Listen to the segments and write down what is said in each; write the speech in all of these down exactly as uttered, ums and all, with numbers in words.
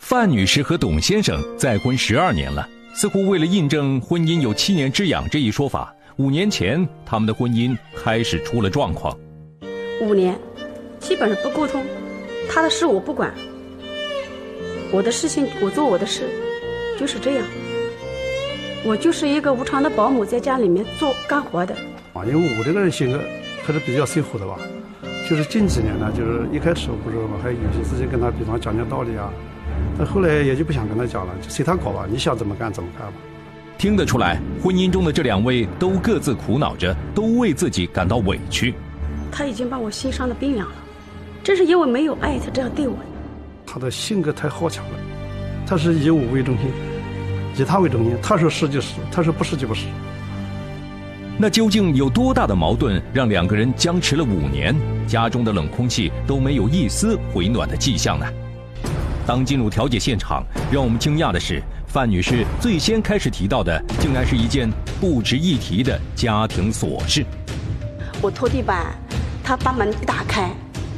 范女士和董先生再婚十二年了，似乎为了印证婚姻有七年之痒这一说法，五年前他们的婚姻开始出了状况。 五年基本上不沟通，他的事我不管，我的事情我做我的事，就是这样。我就是一个无偿的保姆，在家里面做干活的。 啊，因为我这个人性格还是比较随和的吧，就是近几年呢，就是一开始不是我还有些事情跟他，比方讲讲道理啊，但后来也就不想跟他讲了，就随他搞吧，你想怎么干怎么干吧。 听得出来，婚姻中的这两位都各自苦恼着，都为自己感到委屈。 他已经把我心伤的冰凉了，正是因为没有爱他这样对我。 他的性格太好强了，他是以我为中心，以他为中心，他说是就是，他说不是就不是。 那究竟有多大的矛盾，让两个人僵持了五年，家中的冷空气都没有一丝回暖的迹象呢？当进入调解现场，让我们惊讶的是，范女士最先开始提到的，竟然是一件不值一提的家庭琐事。 我拖地板，他把门打开，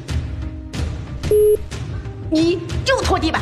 你就拖地板，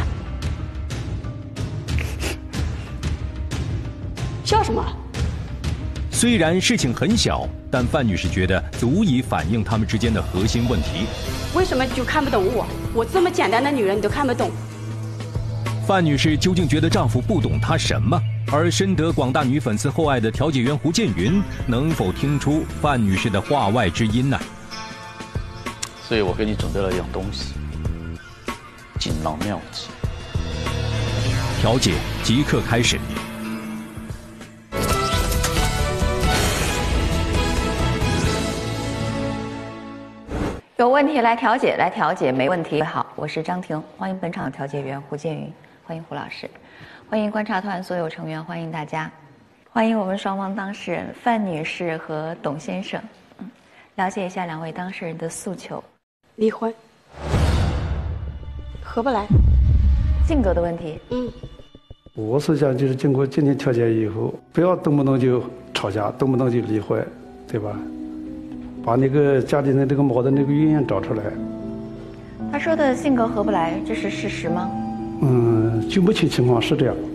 笑什么？ 虽然事情很小，但范女士觉得足以反映他们之间的核心问题。 为什么就看不懂我？我这么简单的女人你都看不懂。 范女士究竟觉得丈夫不懂她什么？而深得广大女粉丝厚爱的调解员胡建云，能否听出范女士的话外之音呢？ 所以我给你准备了一样东西，锦囊妙计。 调解即刻开始。 有问题来调解，来调解没问题。好，我是张婷，欢迎本场调解员胡建云，欢迎胡老师，欢迎观察团所有成员，欢迎大家，欢迎我们双方当事人范女士和董先生。嗯，了解一下两位当事人的诉求。 离婚，合不来， 性格的问题。 嗯， 我是想就是经过今天调解以后，不要动不动就吵架，动不动就离婚，对吧？把那个家庭的这个矛盾这个原因找出来。 他说的性格合不来，这是事实吗？ 嗯，就目前情况是这样。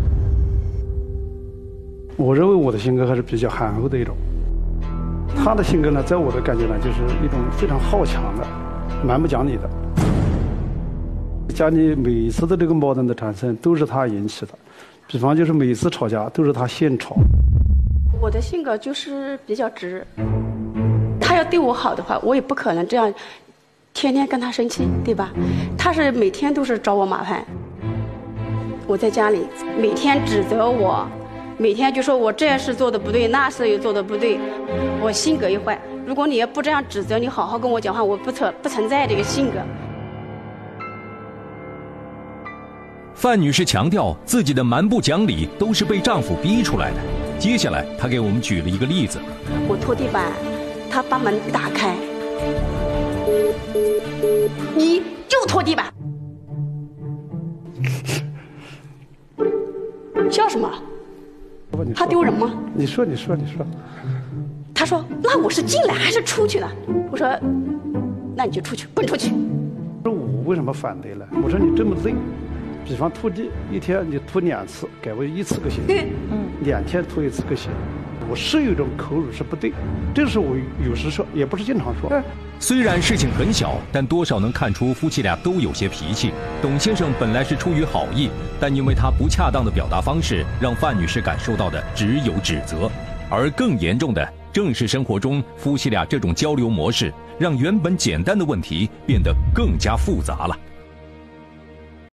我认为我的性格还是比较憨厚的一种，他的性格呢，在我的感觉呢，就是一种非常好强的，蛮不讲理的。家里每一次的这个矛盾的产生都是他引起的，比方就是每次吵架都是他先吵。 我的性格就是比较直。他要对我好的话，我也不可能这样天天跟他生气，对吧？他是每天都是找我麻烦。我在家里每天指责我，每天就说我这事做的不对，那事又做的不对，我性格一坏。如果你要不这样指责，你好好跟我讲话，我不存不存在这个性格。 范女士强调，自己的蛮不讲理都是被丈夫逼出来的。接下来，她给我们举了一个例子： 我拖地板，他把门打开，你就拖地板，笑什么？怕丢人吗？ 你说，你说，你说。 他说：“那我是进来还是出去呢？”我说：“那你就出去，滚出去。” 我为什么反对了？我说你这么累，比方拖地一天你拖两次，改为一次个行，嗯，两天拖一次个行。我是有一种口语是不对，这是我有时说，也不是经常说。 虽然事情很小，但多少能看出夫妻俩都有些脾气。董先生本来是出于好意，但因为他不恰当的表达方式，让范女士感受到的只有指责。而更严重的，正是生活中夫妻俩这种交流模式，让原本简单的问题变得更加复杂了。